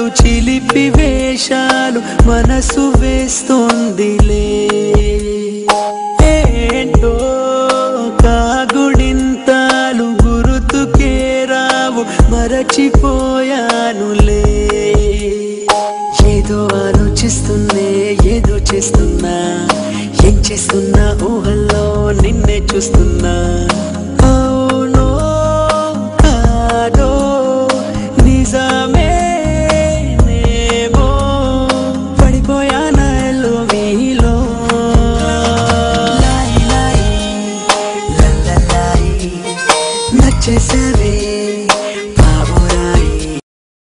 చిలిపి వేషాలు మనసు వేస్తోందిలే ఏంటో కాగుడింతాలు గుర్తుకే రావు మరచిపోయానులే ఏదో ఆలోచిస్తున్నే ఏదో చేస్తున్నా ఏం చేస్తున్నా ఊహల్లో నిన్నే చూస్తున్నా